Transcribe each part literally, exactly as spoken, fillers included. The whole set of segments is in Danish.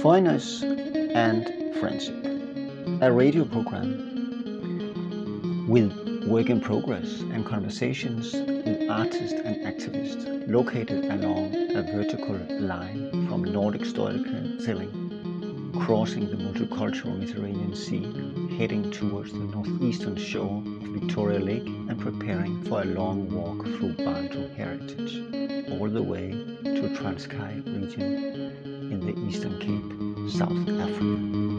Foreigners and Friendship, a radio program with work in progress and conversations with artists and activists located along a vertical line from Nordic storytelling, crossing the multicultural Mediterranean Sea, heading towards the northeastern shore of Victoria Lake and preparing for a long walk through Bantu heritage, all the way to Transkei region in the Eastern Cape, South Africa.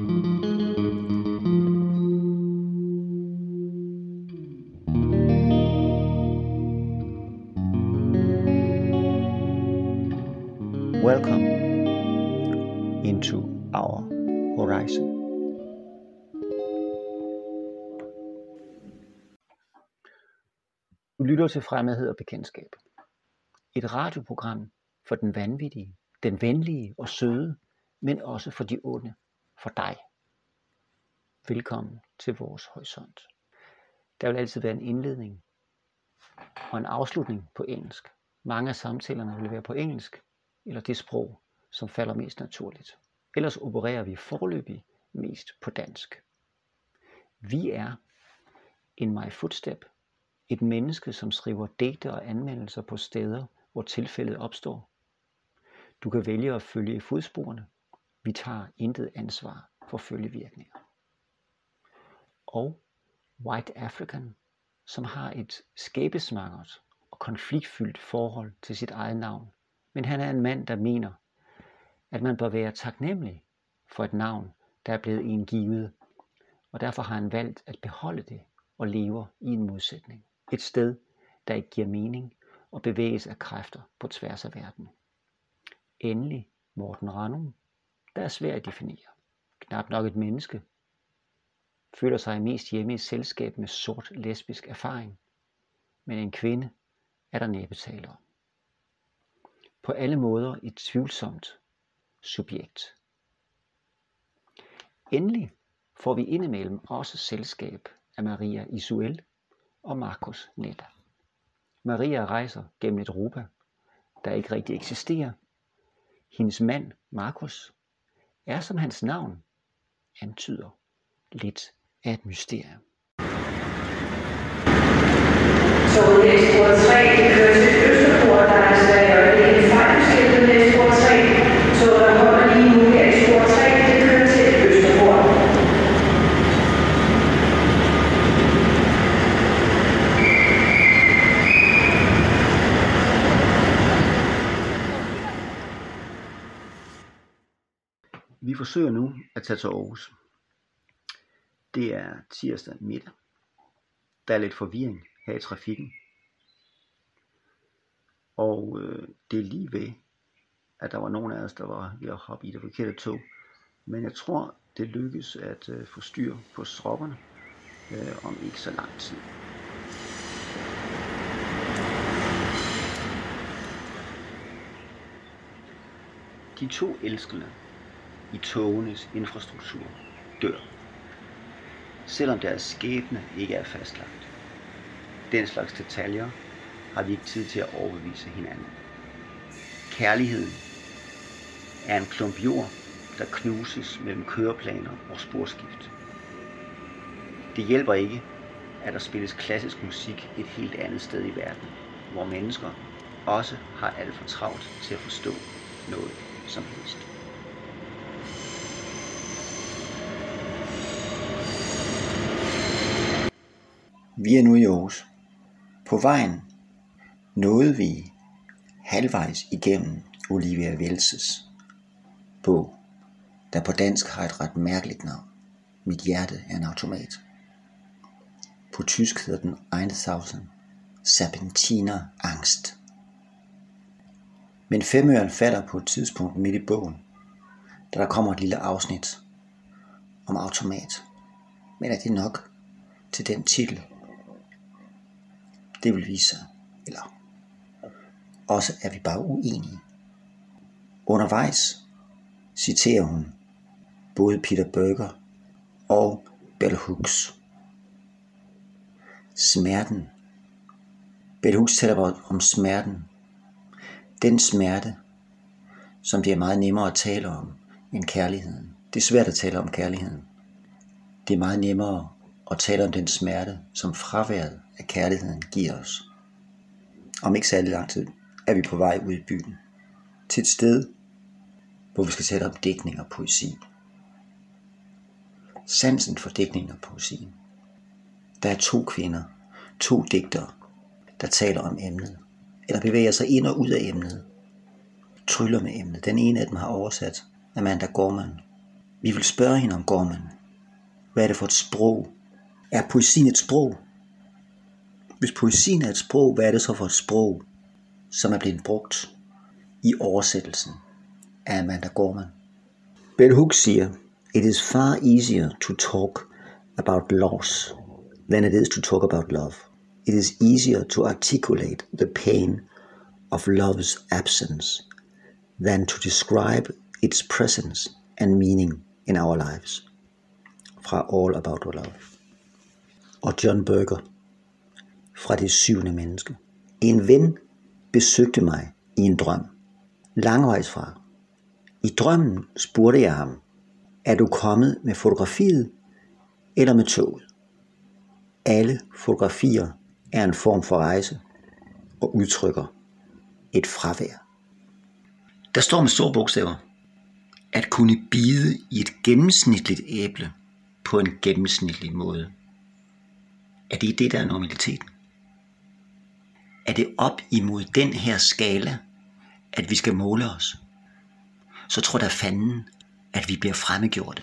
Welcome into our horizon. Du lytter til Fremmedhed og Bekendtskab. Et radioprogram for den vanvittige, den venlige og søde, men også for de onde, for dig. Velkommen til vores horisont. Der vil altid være en indledning og en afslutning på engelsk. Mange af samtalerne vil være på engelsk, eller det sprog, som falder mest naturligt. Ellers opererer vi foreløbig mest på dansk. Vi er inmyfootstep, et menneske, som skriver digte og anmeldelser på steder, hvor tilfældet opstår. Du kan vælge at følge i fodsporene. Vi tager intet ansvar for følgevirkninger. Og whiteafrican, som har et skæbnesvangert og konfliktfyldt forhold til sit eget navn. Men han er en mand, der mener, at man bør være taknemmelig for et navn, der er blevet en givet, og derfor har han valgt at beholde det og lever i en modsætning. Et sted, der ikke giver mening og bevæges af kræfter på tværs af verden. Endelig Morten Randum, der er svær at definere. Knap nok et menneske. Føler sig mest hjemme i selskab med sort lesbisk erfaring. Men en kvinde er der næppe tale om. På alle måder et tvivlsomt subjekt. Endelig får vi indimellem også selskab af Maria Isuel og Markus Netta. Maria rejser gennem et Europa, der ikke rigtig eksisterer. Hendes mand, Markus, er som hans navn antyder lidt af et mysterium. Så næstspor tre, det kører til Østerport, der er slager, og det er en fejlbeskæftet næstspor tre, så der holder lige nu her i spor tre, det kører til Østerport. Vi forsøger nu at tage til Aarhus. Det er tirsdag middag. Der er lidt forvirring her i trafikken. Og øh, det er lige ved, at der var nogen af os, der var ved at hoppe i det forkerte tog. Men jeg tror, det lykkes at øh, få styr på stropperne øh, om ikke så lang tid. De to elskende i togenes infrastruktur dør, selvom deres skæbne ikke er fastlagt. Den slags detaljer har vi ikke tid til at overbevise hinanden. Kærligheden er en klump jord, der knuses mellem køreplaner og sporskift. Det hjælper ikke, at der spilles klassisk musik et helt andet sted i verden, hvor mennesker også har alt for travlt til at forstå noget som helst. Vi er nu i Aarhus. På vejen nåede vi halvvejs igennem Olivia Wenzels bog, der på dansk har et ret mærkeligt navn. Mit hjerte er en automat. På tysk hedder den Serpentinen Angst. Men femøren falder på et tidspunkt midt i bogen, da der kommer et lille afsnit om automat. Men er det nok til den titel? Det vil vise sig, eller også er vi bare uenige. Undervejs citerer hun både Peter Berger og Bell Hooks. Smerten. Bell Hooks taler om smerten. Den smerte, som det er meget nemmere at tale om, end kærligheden. Det er svært at tale om kærligheden. Det er meget nemmere at tale om den smerte, som fraværet af kærligheden giver os. Om ikke særlig lang tid er vi på vej ud i byen. Til et sted, hvor vi skal tale om digtning og poesi. Sansen for digtning og poesi. Der er to kvinder, to digtere, der taler om emnet, eller bevæger sig ind og ud af emnet. Tryller med emnet. Den ene af dem har oversat Amanda Gorman. Vi vil spørge hende om Gorman. Hvad er det for et sprog? Er poesien et sprog? Hvis poesien er et sprog, hvad er det så for et sprog, som er blevet brugt i oversættelsen af Amanda Gorman? Bell Hooks siger, it is far easier to talk about loss than it is to talk about love. It is easier to articulate the pain of love's absence than to describe its presence and meaning in our lives. Fra All About Love. Og John Berger fra Det syvende menneske. En ven besøgte mig i en drøm. Langvejs fra. I drømmen spurgte jeg ham, er du kommet med fotografiet eller med toget? Alle fotografier er en form for rejse og udtrykker et fravær. Der står med store bogstaver, at kunne bide i et gennemsnitligt æble på en gennemsnitlig måde. Er det det, der er normaliteten? Er det op imod den her skala, at vi skal måle os? Så tror der fanden, at vi bliver fremmedgjorte.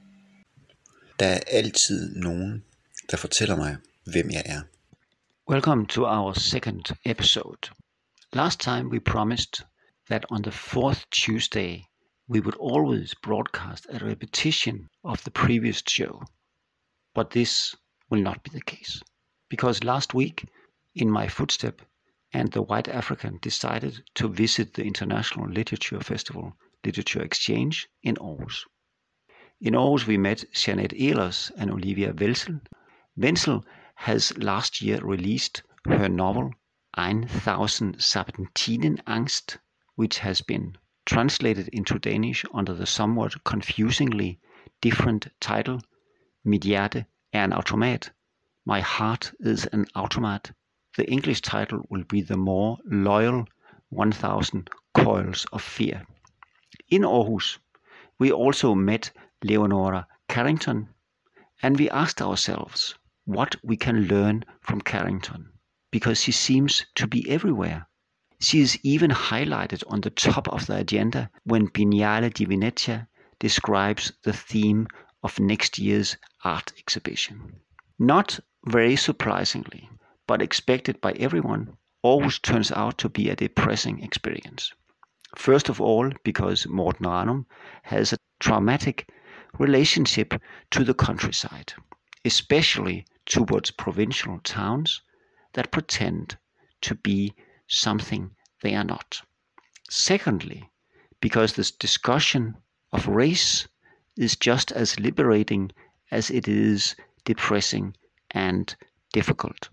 Der er altid nogen, der fortæller mig, hvem jeg er. Welcome to our second episode. Last time we promised that on the fourth Tuesday we would always broadcast a repetition of the previous show. But this will not be the case. Because last week, In My Footstep and the White African decided to visit the International Literature Festival, LiteratureXchange, in Aarhus. In Aarhus we met Jeanette Ehlers and Olivia Wenzel. Wenzel has last year released her novel one thousand Serpentinen Angst, which has been translated into Danish under the somewhat confusingly different title, Mit hjerte er en automat, My heart is an automat. The English title will be the more loyal one thousand Coils of Fear. In Aarhus, we also met Leonora Carrington, and we asked ourselves what we can learn from Carrington, because she seems to be everywhere. She is even highlighted on the top of the agenda when Biennale di Venezia describes the theme of next year's art exhibition. Not very surprisingly, but expected by everyone, Aarhus turns out to be a depressing experience. First of all, because Morten Ranum has a traumatic relationship to the countryside, especially towards provincial towns that pretend to be something they are not. Secondly, because this discussion of race is just as liberating as it is depressing and difficult.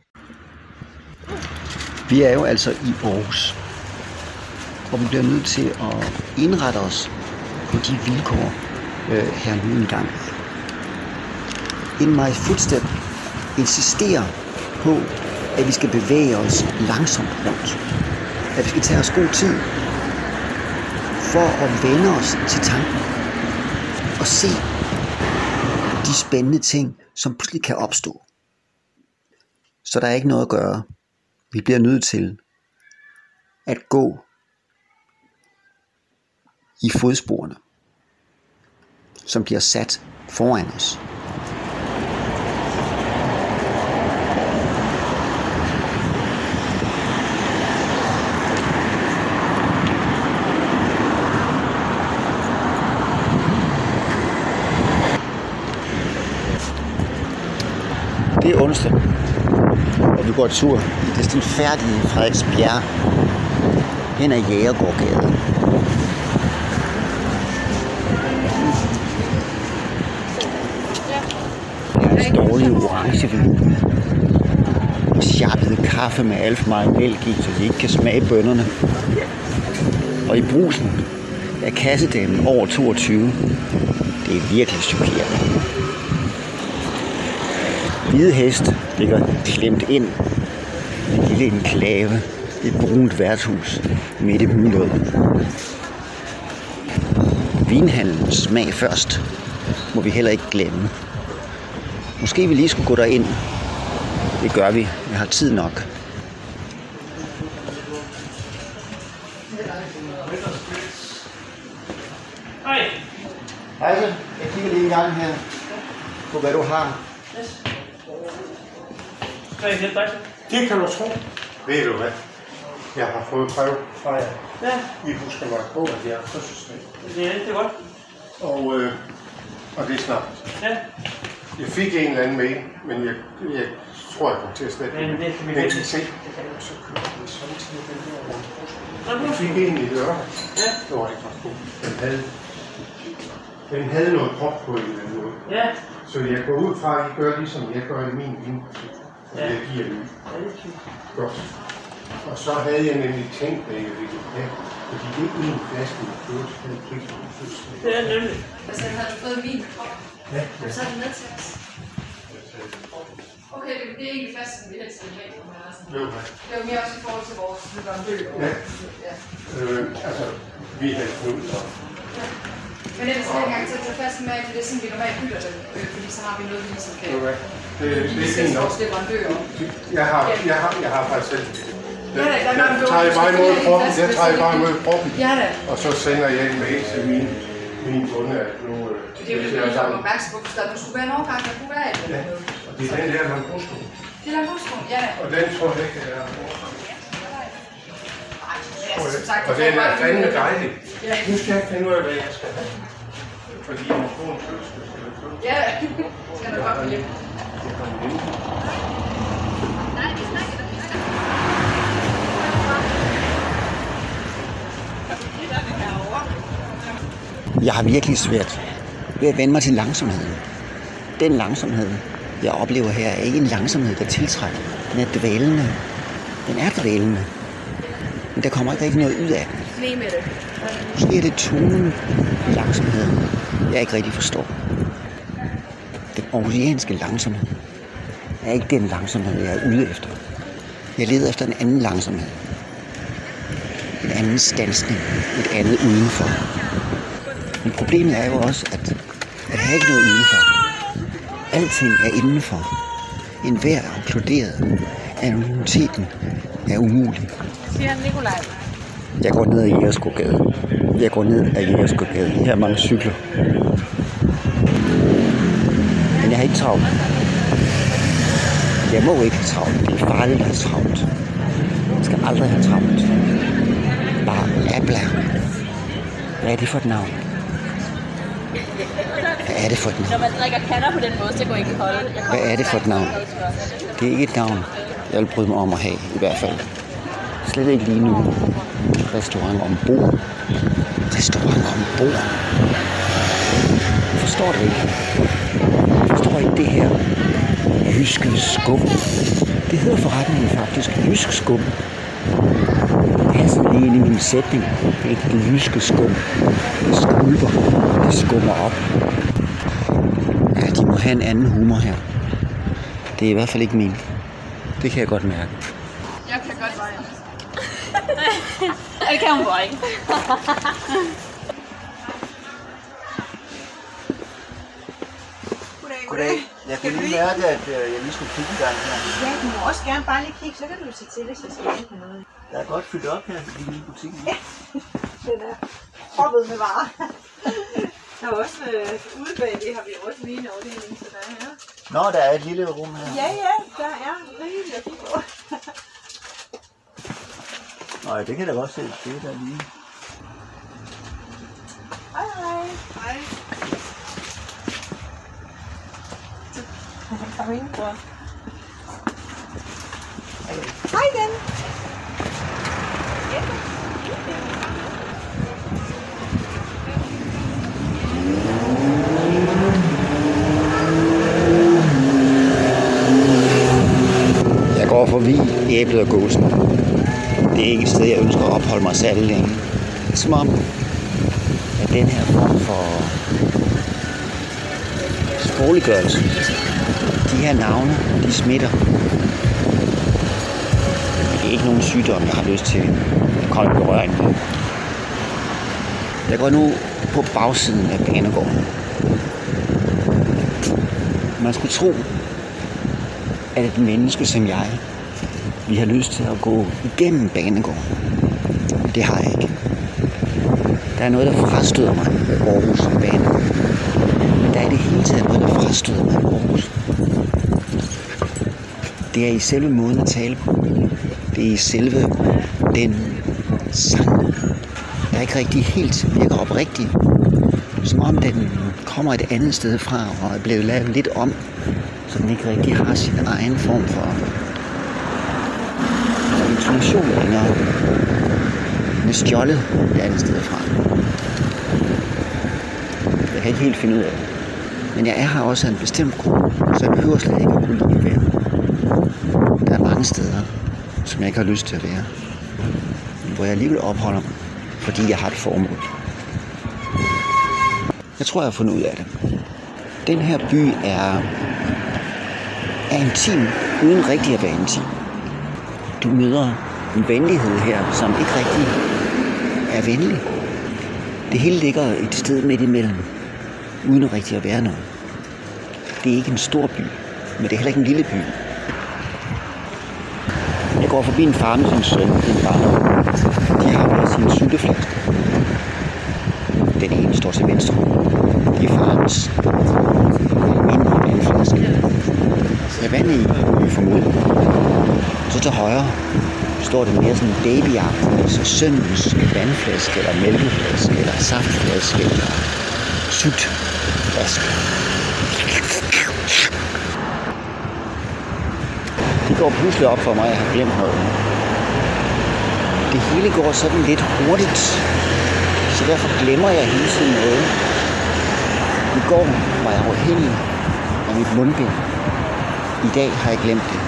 Vi er jo altså i Aarhus, og vi bliver nødt til at indrette os på de vilkår øh, her nu engang. In My Footstep insisterer på, at vi skal bevæge os langsomt rundt. At vi skal tage os god tid for at vende os til tanken og se de spændende ting, som pludselig kan opstå. Så der er ikke noget at gøre. Vi bliver nødt til at gå i fodsporene, som bliver sat foran os. Det er onsdag, og vi går tur i det stilfærdige Frederiksbjerg hen ad Jægergårdgaden. Deres dårlige orangevin og sjappede kaffe med alt for meget mælk i, så de ikke kan smage bønnerne. Og i brusen, af kassedamen over toogtyve. Det er virkelig chokerende. Hvide hest ligger klemt ind i en lille enklave. Et brunt værtshus midt i myldret. Vinhandlens smag først må vi heller ikke glemme. Måske vi lige skulle gå derind. Det gør vi. Jeg har tid nok. Hej. Hej, jeg kigger lige en gang her på hvad du har. Yes. Kan jeg hjælpe dig? Det kan du tro. Ved du hvad? Jeg har fået brev fra jer. Ja. I husker mig på, at jeg er fødselsdag. Det er, det er godt. Og, øh, og det er snart. Ja. Jeg fik en eller anden mail, men jeg, jeg tror, jeg kommer til at slette Men det kan vi den. vente. Men se, så køber vi samtidig den der rundt. Nå, Jeg fik en i lørdag. Ja. Det var ikke ret god. Den havde, den havde noget krop på en eller anden måde. Ja. Så jeg går ud fra, at I gør ligesom jeg gør i min vinbutik. Og Ja. jeg giver den. Ja, det er fint. Godt. Og så havde jeg nemlig tænkt, at jeg ville have, fordi det er en flaske, jeg køber til den pris, på fødselsdag. Det er nemlig. Altså, har du fået vin? Ja, Har du ja. taget den med til os? Okay, det, det er egentlig flasken, vi helst vil have på Mærsen. Jo, ja. Det er jo mere også i forhold til vores leverandør. Ja. Ja. Øh, altså, vi havde Knud og... Ja. Men ellers er det engang til at tage flasken med, for det er sådan, vi normalt hylder det, øh, fordi så har vi noget, vi ligesom kan... Jo, ja. Det, det er sætte fint nok. vores leverandører. Jeg har, jeg har, jeg har faktisk selv... Ja, da, der er Jeg tager I bare imod proppen, jeg tager I bare imod proppen. Ja da. Og så sender jeg en mail til min, min kunde, at nu... øh, Det er jo lidt noget, som opmærksom på, hvis der nu skulle være en overgang, der kunne være et eller Ja, andet. og det er den der landbrugssko. Det er landbrugsskolen, ja da. Og den tror jeg ikke, jeg er. Nej, altså, som sagt, Og det den får er bare fandme lige- dejlig. Ja. Nu skal jeg finde ud af, hvad jeg skal have. Fordi jeg må få en fødselsdag. Skal jeg få? Ja, skal du godt hjem. Jeg kommer hjem. Jeg har virkelig svært ved at vende mig til langsomheden. Den langsomhed, jeg oplever her, er ikke en langsomhed, der tiltrækker. Den er dvælende. Den er dvælende. Men der kommer ikke rigtig noget ud af den. Lige med det. Måske er det tonen i langsomheden, jeg ikke rigtig forstår. Den aarhusianske langsomhed er ikke den langsomhed, jeg er ude efter. Jeg leder efter en anden langsomhed. En anden standsning. Et andet udenfor. Men problemet er jo også, at, at der er ikke noget udenfor. Alting er indenfor. En hver applauderet. Anonymiteten er umulig. Siger Nikolaj. Jeg går ned ad Jægerskogade. Jeg går ned ad Jægerskogade. Her er mange cykler. Men jeg har ikke travlt. Jeg må ikke have travlt. Det er farligt at have travlt. Jeg skal aldrig have travlt. Bare abla. Hvad er det for et navn? Hvad er det for et navn? Når man drikker kander på den måde, så går ikke holde. Hvad er det for et navn? Det er ikke et navn, jeg vil bryde mig om at have, i hvert fald. Slet ikke lige nu. Restaurant ombord. Restaurant ombord. Jeg forstår det ikke. Jeg forstår ikke det her jyske skum. Det hedder forretningen faktisk jysk skum. Det passer lige ind i min sætning. Det er ikke det jyske skum. Det skulper. Det skummer op. Ja, de må have en anden humor her. Det er i hvert fald ikke min. Det kan jeg godt mærke. Jeg kan godt veje. Det kan hun bare ikke. Goddag. Jeg kunne lige mærke, at jeg lige skulle kigge i gang her. Ja, du må også gerne bare lige kigge, så kan du se til, hvis jeg skal hjælpe med noget. Der er godt fyldt op her i min butik. Ja, den er proppet med varer. Der er også øh, ude bag det, har vi også lige en afdeling, så der er her. Nå, der er et lille rum her. Ja, ja, der er rigeligt at kigge på. Nå, det kan da godt se. Det er der lige. Hej, hej. Hej. Kom ind på. Hej igen. Jeg går forbi æblet og gåsen. Det er ikke et sted, jeg ønsker at opholde mig særlig længe. Som om at den her form for sprogliggørelse, de her navne, de smitter. Men det er ikke nogen sygdom, jeg har lyst til at komme i berøring med. Jeg går nu på bagsiden af banegården. Man skulle tro, at et menneske som jeg, vi har lyst til at gå igennem banegården. Det har jeg ikke. Der er noget, der frastøder mig ved Aarhus banegård. Men der er i det hele taget noget, der frastøder mig ved Aarhus. Det er i selve måden at tale på. Det er i selve den sang, der ikke rigtig helt virker oprigtig. Som om den kommer et andet sted fra og er blevet lavet lidt om, så den ikke rigtig har sin egen form for intonation længere. Den er stjålet et andet sted fra. Jeg kan ikke helt finde ud af det. Men jeg er her også af en bestemt grund, så jeg behøver slet ikke at kunne lide at være. Der er mange steder, som jeg ikke har lyst til at være. Men hvor jeg alligevel opholder mig, fordi jeg har et formål. Jeg tror, jeg har fundet ud af det. Den her by er, er intim, uden rigtig at være intim. Du møder en venlighed her, som ikke rigtig er venlig. Det hele ligger et sted midt imellem, uden at rigtig at være noget. Det er ikke en stor by, men det er heller ikke en lille by. Jeg går forbi en far med sin søn, en barn. De har hver sin sylteflaske. Den ene står til venstre. Det er farens mindre vandflaske. Der er vand i, vi formoder. Så til højre står det mere sådan babyagtigt, så sønnens vandflaske, eller mælkeflaske, eller saftflaske, eller sutflaske. Det går pludselig op for mig, at jeg har glemt noget. Det hele går sådan lidt hurtigt, så derfor glemmer jeg hele tiden noget. I går var jeg afhængig af mit mundbind. I dag har jeg glemt det.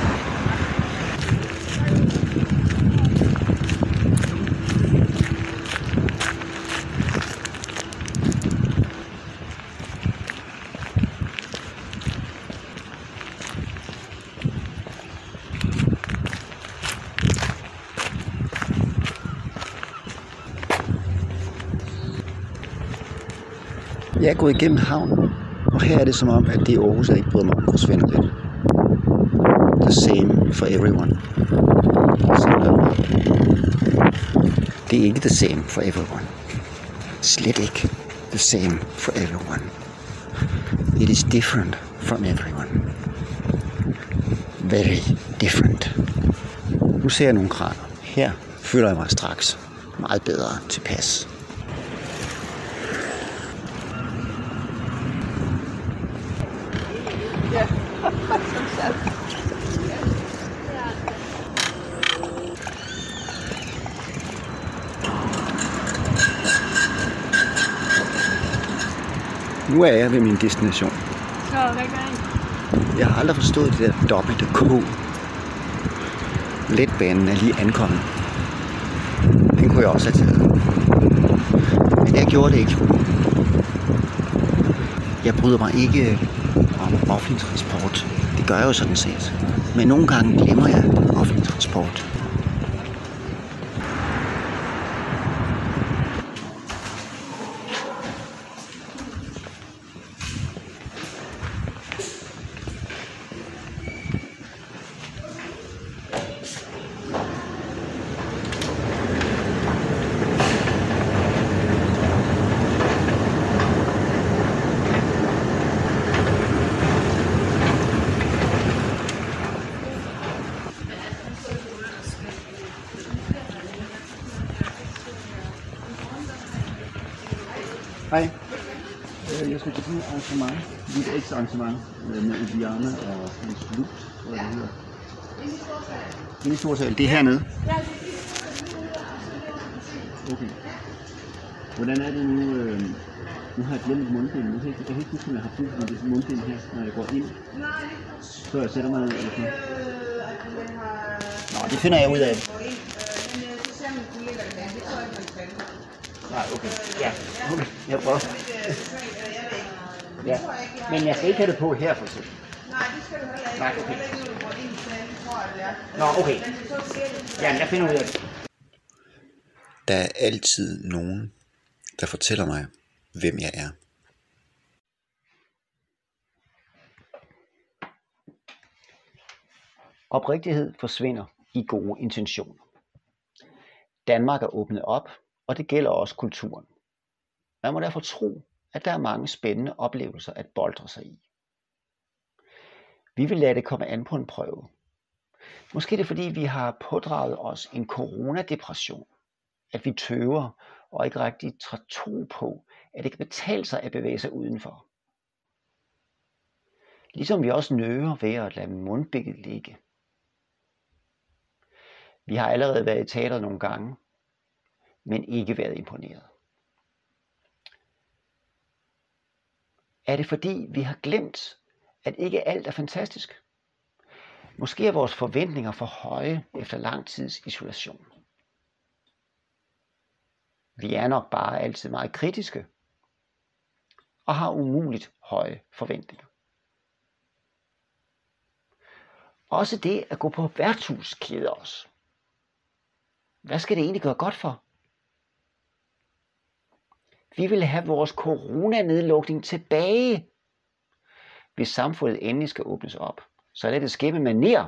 Jeg er gået igennem havnen, og her er det som om, at det er Aarhus, jeg ikke bryder mig om, forsvinder lidt. The same for everyone. Det er ikke the same for everyone. Slet ikke the same for everyone. It is different from everyone. Very different. Nu ser jeg nogle kraner. Her føler jeg mig straks meget bedre tilpas. Nu er jeg ved min destination. Så, hvad gør I? Jeg har aldrig forstået det der dobbelte K. Letbanen er lige ankommet. Den kunne jeg også have taget. Men jeg gjorde det ikke. Jeg bryder mig ikke om offentlig transport. Det gør jeg jo sådan set. Men nogle gange glemmer jeg offentlig transport. Hej. Jeg skal til et arrangement, et ekstra arrangement med Olivia og Slut, hvad det hedder. Det er stor sal. Det er hernede. Okay. Hvordan er det nu? Øh, nu har jeg glemt mundbind. Jeg kan ikke huske, om jeg har brug for det mundbind her, når jeg går ind. Så jeg sætter mig ned. Eller Nå, det finder jeg ud af. Nej, okay. Ja, okay. Jeg prøver. Ja, men jeg skal ikke have det på her for eksempel. Nej, det skal du heller ikke. Nej, okay. Heller ikke, du går ind i knælen, tror jeg, det er. Nå, okay. Men så ser det. Ja, jeg finder ud af det. Der er altid nogen, der fortæller mig, hvem jeg er. Oprigtighed forsvinder i gode intentioner. Danmark er åbnet op, og det gælder også kulturen. Man må derfor tro, at der er mange spændende oplevelser at boltre sig i. Vi vil lade det komme an på en prøve. Måske er det fordi, vi har pådraget os en coronadepression, at vi tøver og ikke rigtig træder tro på, at det kan betale sig at bevæge sig udenfor. Ligesom vi også nøver ved at lade mundbækket ligge. Vi har allerede været i teateret nogle gange, men ikke været imponeret. Er det fordi, vi har glemt, at ikke alt er fantastisk? Måske er vores forventninger for høje efter lang tids isolation. Vi er nok bare altid meget kritiske og har umuligt høje forventninger. Også det at gå på værtshus keder os. Hvad skal det egentlig gøre godt for? Vi vil have vores coronanedlukning tilbage. Hvis samfundet endelig skal åbnes op, så lad det ske med manér.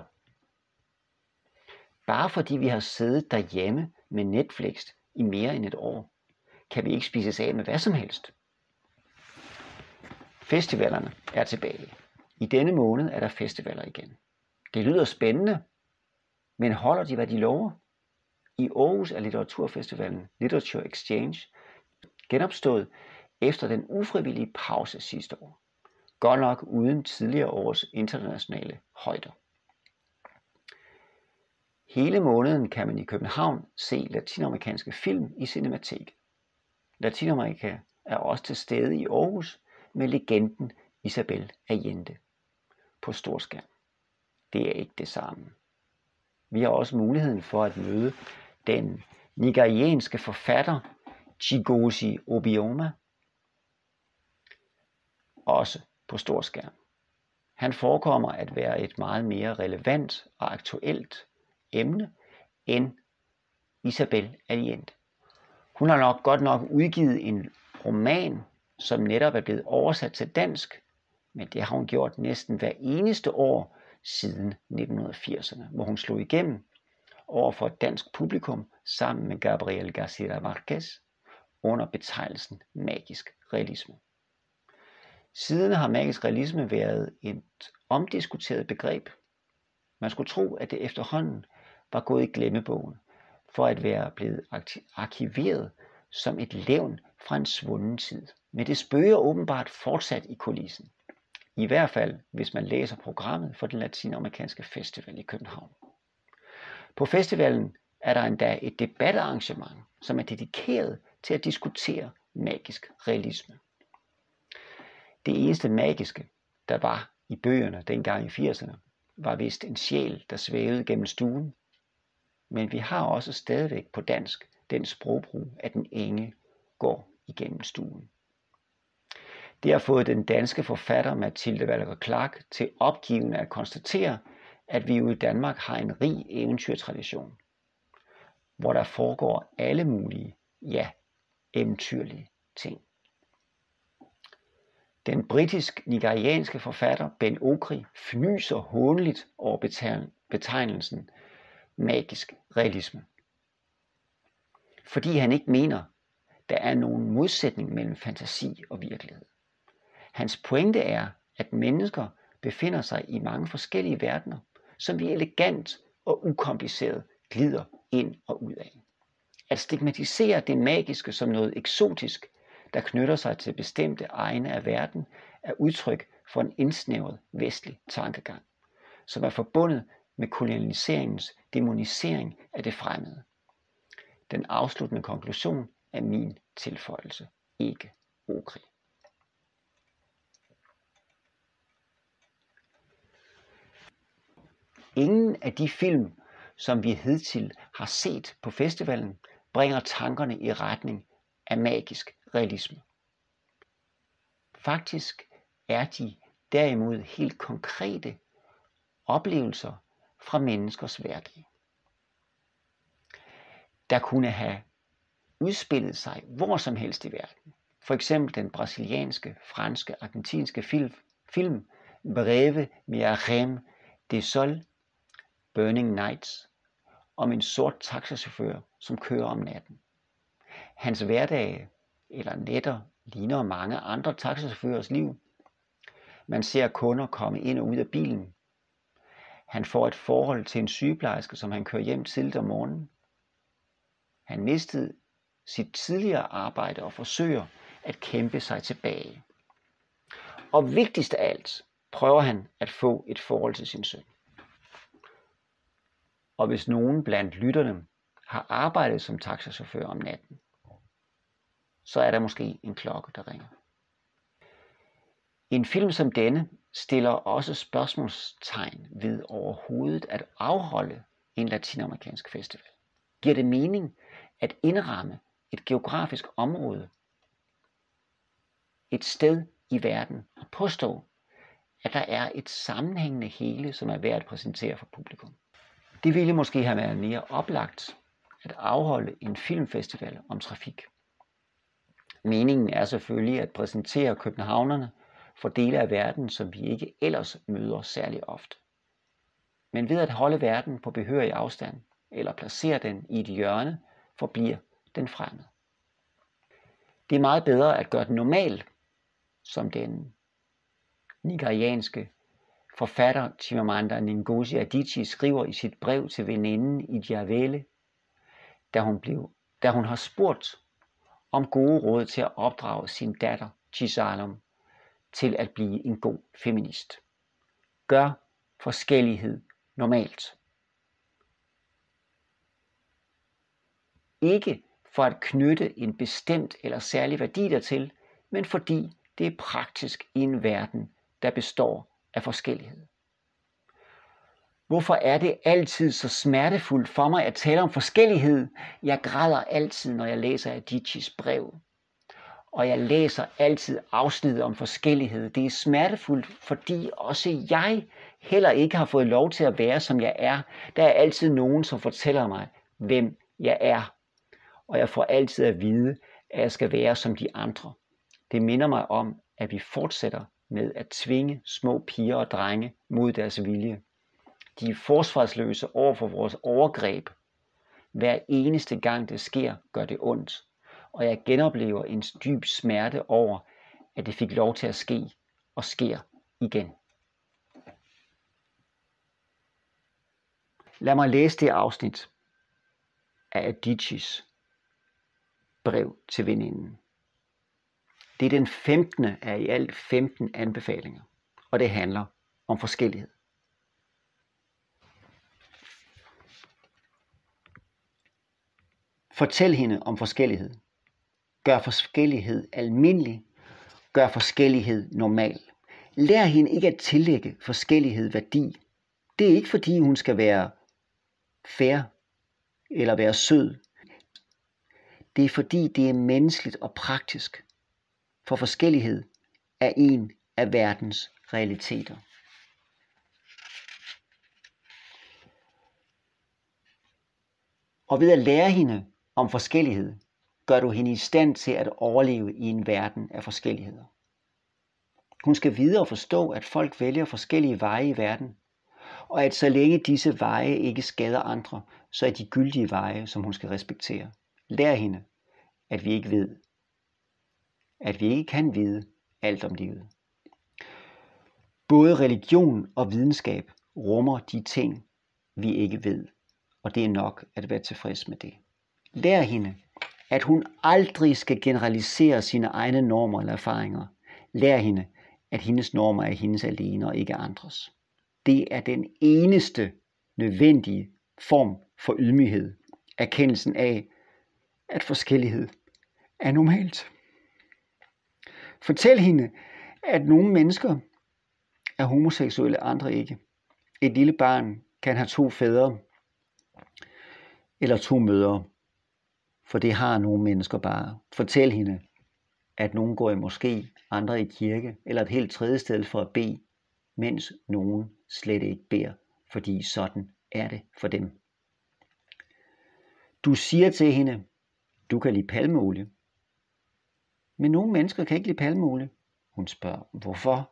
Bare fordi vi har siddet derhjemme med Netflix i mere end et år, kan vi ikke spises af med hvad som helst. Festivalerne er tilbage. I denne måned er der festivaler igen. Det lyder spændende, men holder de, hvad de lover? I Aarhus er litteraturfestivalen LiteratureXchange genopstået efter den ufrivillige pause sidste år. Godt nok uden tidligere års internationale højder. Hele måneden kan man i København se latinamerikanske film i Cinematek. Latinamerika er også til stede i Aarhus med legenden Isabel Allende på storskærm. Det er ikke det samme. Vi har også muligheden for at møde den nigerianske forfatter Chigozie Obioma, også på storskærm. Han forekommer at være et meget mere relevant og aktuelt emne end Isabel Allende. Hun har nok godt nok udgivet en roman, som netop er blevet oversat til dansk, men det har hun gjort næsten hver eneste år siden nitten firserne, hvor hun slog igennem over for et dansk publikum sammen med Gabriel García Márquez under betegnelsen magisk realisme. Siden har magisk realisme været et omdiskuteret begreb. Man skulle tro, at det efterhånden var gået i glemmebogen for at være blevet arkiveret som et levn fra en svunden tid. Men det spøger åbenbart fortsat i kulissen. I hvert fald, hvis man læser programmet for den latinamerikanske festival i København. På festivalen er der endda et debatarrangement, som er dedikeret til at diskutere magisk realisme. Det eneste magiske, der var i bøgerne dengang i firserne, var vist en sjæl, der svævede gennem stuen. Men vi har også stadigvæk på dansk den sprogbrug, at den engel går igennem stuen. Det har fået den danske forfatter Mathilde Walter Clark til opgivende at konstatere, at vi jo i Danmark har en rig eventyrtradition, hvor der foregår alle mulige, ja, eventyrlige ting. Den britisk-nigerianske forfatter Ben Okri fnyser hånligt over betegnelsen magisk realisme, fordi han ikke mener, der er nogen modsætning mellem fantasi og virkelighed. Hans pointe er, at mennesker befinder sig i mange forskellige verdener, som vi elegant og ukompliceret glider ind og ud af. At stigmatisere det magiske som noget eksotisk, der knytter sig til bestemte egne af verden, er udtryk for en indsnævret vestlig tankegang, som er forbundet med kolonialiseringens dæmonisering af det fremmede. Den afsluttende konklusion er min tilføjelse, ikke Okri. Ingen af de film, som vi hidtil har set på festivalen, bringer tankerne i retning af magisk realisme. Faktisk er de derimod helt konkrete oplevelser fra menneskers hverdag, der kunne have udspillet sig hvor som helst i verden. For eksempel den brasilianske, franske, argentinske film, film Breve Mirarem de Sol, Burning Nights, om en sort taxachauffør, som kører om natten. Hans hverdag eller nætter ligner mange andre taxachaufførers liv. Man ser kunder komme ind og ud af bilen. Han får et forhold til en sygeplejerske, som han kører hjem tidligt om morgenen. Han mistede sit tidligere arbejde og forsøger at kæmpe sig tilbage. Og vigtigst af alt prøver han at få et forhold til sin søn. Og hvis nogen blandt lytterne har arbejdet som taxachauffør om natten, så er der måske en klokke, der ringer. En film som denne stiller også spørgsmålstegn ved overhovedet at afholde en latinamerikansk festival. Giver det mening at indramme et geografisk område, et sted i verden, og påstå, at der er et sammenhængende hele, som er værd at præsentere for publikum? Det ville måske have været mere oplagt at afholde en filmfestival om trafik. Meningen er selvfølgelig at præsentere københavnerne for dele af verden, som vi ikke ellers møder særlig ofte. Men ved at holde verden på behørig afstand, eller placere den i et hjørne, forbliver den fremmed. Det er meget bedre at gøre den normal, som den nigerianske forfatter Chimamanda Ngozi Adichie skriver i sit brev til veninden i Djavele, da hun, blev, da hun har spurgt om gode råd til at opdrage sin datter Chisalom til at blive en god feminist. Gør forskellighed normalt. Ikke for at knytte en bestemt eller særlig værdi dertil, men fordi det er praktisk i en verden, der består af forskellighed. Hvorfor er det altid så smertefuldt for mig at tale om forskellighed? Jeg græder altid, når jeg læser Adichies brev. Og jeg læser altid afsnittet om forskellighed. Det er smertefuldt, fordi også jeg heller ikke har fået lov til at være, som jeg er. Der er altid nogen, som fortæller mig, hvem jeg er. Og jeg får altid at vide, at jeg skal være som de andre. Det minder mig om, at vi fortsætter med at tvinge små piger og drenge mod deres vilje. De er forsvarsløse over for vores overgreb. Hver eneste gang det sker, gør det ondt. Og jeg genoplever en dyb smerte over, at det fik lov til at ske og sker igen. Lad mig læse det afsnit af Adichies brev til veninden. Det er den femtende af i alt femten anbefalinger, og det handler om forskellighed. Fortæl hende om forskellighed. Gør forskellighed almindelig. Gør forskellighed normal. Lær hende ikke at tillægge forskellighed værdi. Det er ikke fordi hun skal være fair eller være sød. Det er fordi det er menneskeligt og praktisk. For forskellighed er en af verdens realiteter. Og ved at lære hende om forskellighed, gør du hende i stand til at overleve i en verden af forskelligheder. Hun skal vide og forstå, at folk vælger forskellige veje i verden, og at så længe disse veje ikke skader andre, så er de gyldige veje, som hun skal respektere. Lær hende, at vi ikke ved, at vi ikke kan vide alt om livet. Både religion og videnskab rummer de ting, vi ikke ved, og det er nok at være tilfreds med det. Lær hende, at hun aldrig skal generalisere sine egne normer eller erfaringer. Lær hende, at hendes normer er hendes alene og ikke andres. Det er den eneste nødvendige form for ydmyghed. Erkendelsen af, at forskellighed er normalt. Fortæl hende, at nogle mennesker er homoseksuelle, andre ikke. Et lille barn kan have to fædre eller to mødre. For det har nogle mennesker bare. Fortæl hende, at nogen går i moské, andre i kirke, eller et helt tredje sted for at bede, mens nogen slet ikke beder, fordi sådan er det for dem. Du siger til hende, du kan lide palmeolie. Men nogle mennesker kan ikke lide palmeolie. Hun spørger, hvorfor?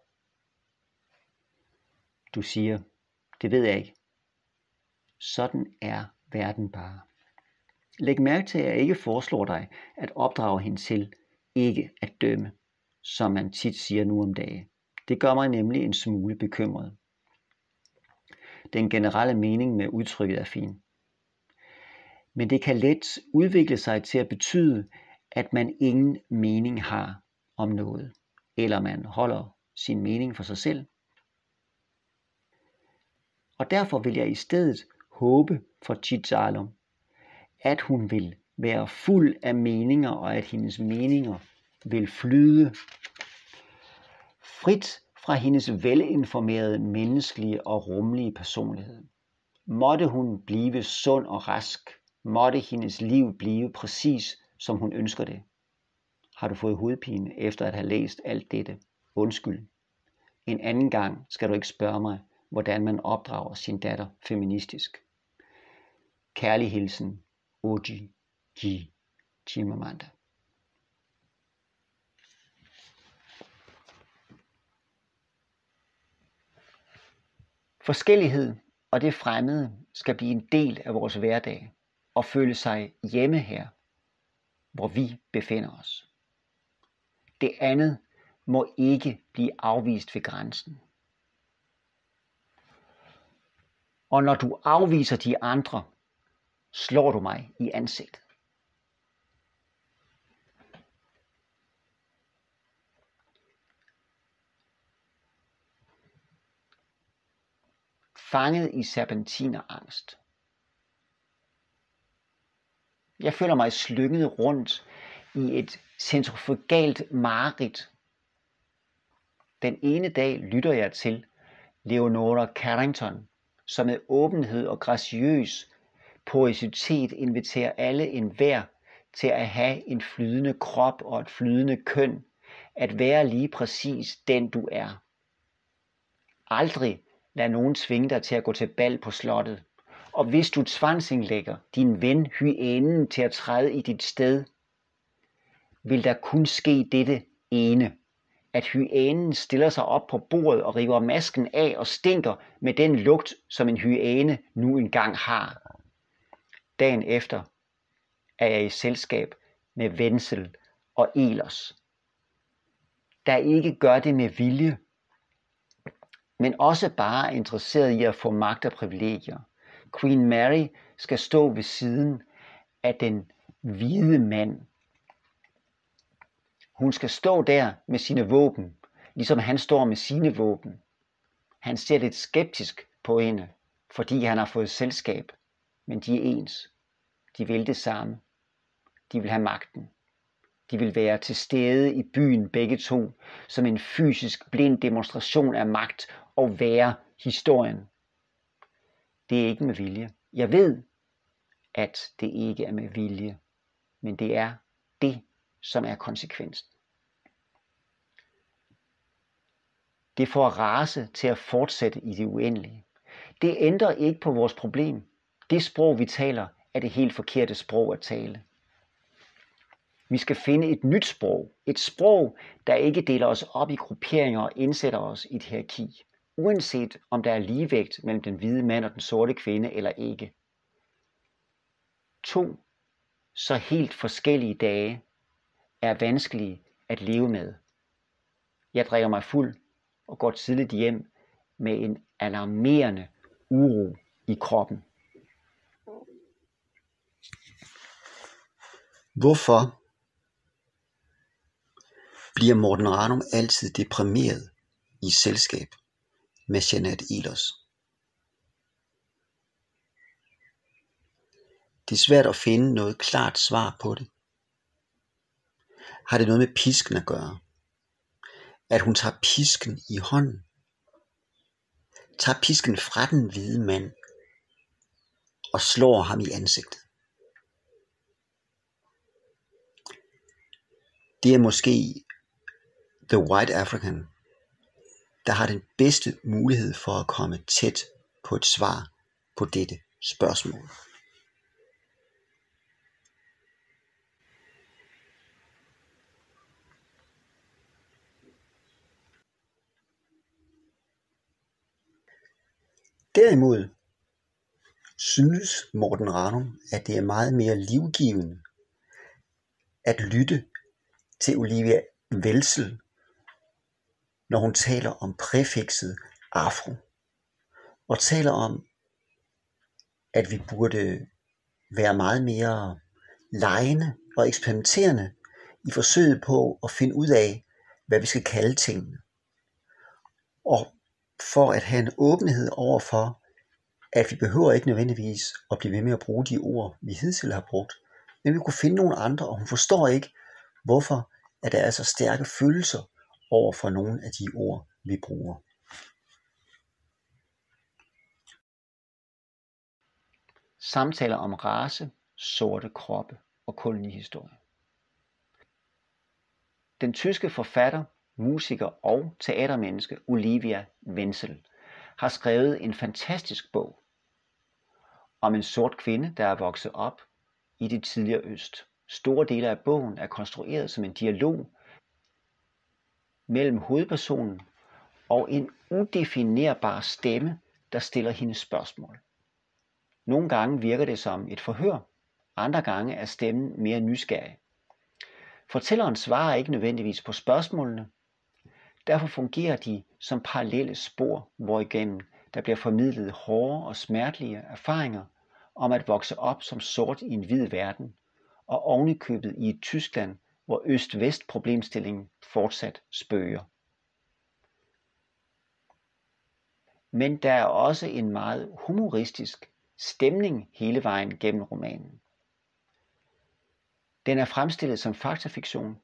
Du siger, det ved jeg ikke. Sådan er verden bare. Læg mærke til, at jeg ikke foreslår dig at opdrage hende til ikke at dømme, som man tit siger nu om dagen. Det gør mig nemlig en smule bekymret. Den generelle mening med udtrykket er fin. Men det kan let udvikle sig til at betyde, at man ingen mening har om noget, eller man holder sin mening for sig selv. Og derfor vil jeg i stedet håbe for Chitzalom, at hun vil være fuld af meninger, og at hendes meninger vil flyde frit fra hendes velinformerede menneskelige og rummelige personlighed. Måtte hun blive sund og rask, måtte hendes liv blive præcis, som hun ønsker det. Har du fået hovedpine efter at have læst alt dette? Undskyld. En anden gang skal du ikke spørge mig, hvordan man opdrager sin datter feministisk. Kærlig hilsen, Oji G. Chimamanda. Forskellighed og det fremmede skal blive en del af vores hverdag og føle sig hjemme her, hvor vi befinder os. Det andet må ikke blive afvist ved grænsen. Og når du afviser de andre, slår du mig i ansigtet. Fanget i serpentinen angst. Jeg føler mig slynget rundt i et centrifugalt mareridt. Den ene dag lytter jeg til Leonora Carrington, som med åbenhed og graciøs porøsitet inviterer alle enhver til at have en flydende krop og et flydende køn, at være lige præcis den du er. Aldrig lad nogen tvinge dig til at gå til bal på slottet, og hvis du tvangsindlægger din ven hyænen til at træde i dit sted, vil der kun ske dette ene, at hyænen stiller sig op på bordet og river masken af og stinker med den lugt, som en hyæne nu engang har. Dagen efter er jeg i selskab med Wenzel og Ehlers, der ikke gør det med vilje, men også bare er interesseret i at få magt og privilegier. Queen Mary skal stå ved siden af den hvide mand. Hun skal stå der med sine våben, ligesom han står med sine våben. Han ser lidt skeptisk på hende, fordi han har fået selskab, men de er ens. De vil det samme. De vil have magten. De vil være til stede i byen begge to, som en fysisk blind demonstration af magt og være historien. Det er ikke med vilje. Jeg ved, at det ikke er med vilje, men det er det, som er konsekvensen. Det får rase til at fortsætte i det uendelige. Det ændrer ikke på vores problem. Det sprog, vi taler, er det helt forkerte sprog at tale. Vi skal finde et nyt sprog. Et sprog, der ikke deler os op i grupperinger og indsætter os i et hierarki. Uanset om der er ligevægt mellem den hvide mand og den sorte kvinde eller ikke. To så helt forskellige dage er vanskelige at leve med. Jeg drikker mig fuld og går tidligt hjem med en alarmerende uro i kroppen. Hvorfor bliver Morten Ranum altid deprimeret i selskab med Jeanette Ehlers? Det er svært at finde noget klart svar på det. Har det noget med pisken at gøre? At hun tager pisken i hånden? Tager pisken fra den hvide mand og slår ham i ansigtet? det er måske The White African, der har den bedste mulighed for at komme tæt på et svar på dette spørgsmål. Derimod synes Morten Ranum, at det er meget mere livgivende at lytte til Olivia Wenzel, når hun taler om præfikset afro, og taler om, at vi burde være meget mere legende og eksperimenterende i forsøget på at finde ud af, hvad vi skal kalde tingene. Og for at have en åbenhed over for, at vi behøver ikke nødvendigvis at blive ved med at bruge de ord, vi hidtil har brugt, men vi kunne finde nogle andre, og hun forstår ikke, hvorfor at der er så stærke følelser over for nogle af de ord, vi bruger. Samtaler om race, sorte kroppe og kolonihistorie. Den tyske forfatter, musiker og teatermenneske Olivia Wenzel har skrevet en fantastisk bog om en sort kvinde, der er vokset op i det tidligere øst. Store dele af bogen er konstrueret som en dialog mellem hovedpersonen og en udefinerbar stemme, der stiller hende spørgsmål. Nogle gange virker det som et forhør, andre gange er stemmen mere nysgerrig. Fortælleren svarer ikke nødvendigvis på spørgsmålene, derfor fungerer de som parallelle spor, hvorigennem der bliver formidlet hårde og smertelige erfaringer om at vokse op som sort i en hvid verden, og ovenikøbet i et Tyskland, hvor øst-vest problemstillingen fortsat spøger. Men der er også en meget humoristisk stemning hele vejen gennem romanen. Den er fremstillet som faktafiktion,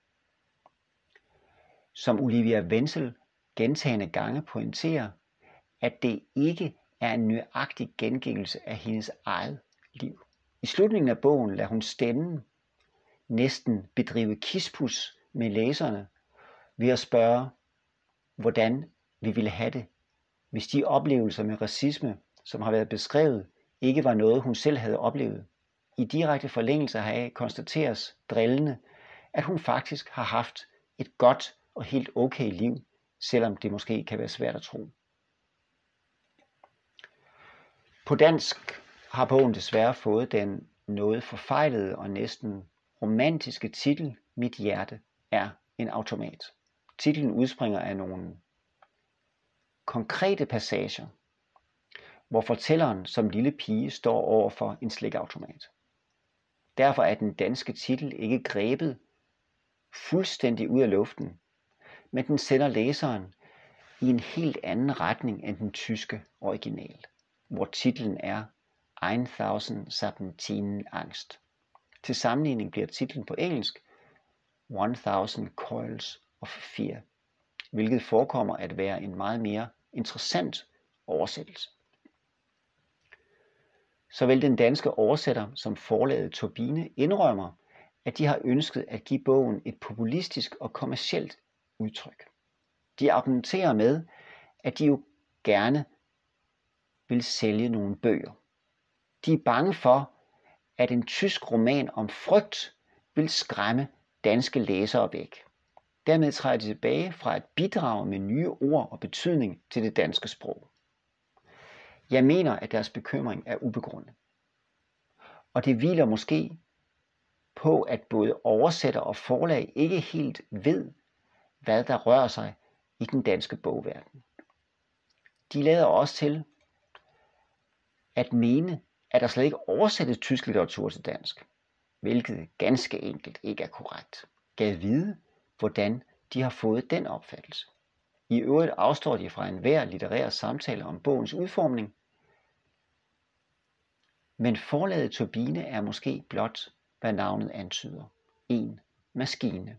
som Olivia Wenzel gentagne gange pointerer, at det ikke er en nøjagtig gengivelse af hendes eget liv. I slutningen af bogen lader hun stemmen næsten bedrive kispus med læserne ved at spørge, hvordan vi ville have det, hvis de oplevelser med racisme, som har været beskrevet, ikke var noget, hun selv havde oplevet. I direkte forlængelse heraf konstateres drillende, at hun faktisk har haft et godt og helt okay liv, selvom det måske kan være svært at tro. På dansk har bogen desværre fået den noget forfejlede og næsten romantiske titel Mit hjerte er en automat. Titlen udspringer af nogle konkrete passager, hvor fortælleren som lille pige står over for en slikautomat. Derfor er den danske titel ikke grebet fuldstændig ud af luften, men den sender læseren i en helt anden retning end den tyske original, hvor titlen er tusind Serpentinen Angst. Til sammenligning bliver titlen på engelsk tusind Coils of Fear, hvilket forekommer at være en meget mere interessant oversættelse. Såvel den danske oversætter som forlaget Turbine indrømmer, at de har ønsket at give bogen et populistisk og kommercielt udtryk. De argumenterer med, at de jo gerne vil sælge nogle bøger. De er bange for, at en tysk roman om frygt vil skræmme danske læsere væk. Dermed træder de tilbage fra at bidrage med nye ord og betydning til det danske sprog. Jeg mener, at deres bekymring er ubegrundet. Og det hviler måske på, at både oversætter og forlag ikke helt ved, hvad der rører sig i den danske bogverden. De lader også til at mene, at der slet ikke oversættes tysk litteratur til dansk, hvilket ganske enkelt ikke er korrekt. Gad vide, hvordan de har fået den opfattelse. I øvrigt afstår de fra enhver litterær samtale om bogens udformning, men forlaget Turbine er måske blot, hvad navnet antyder, en maskine.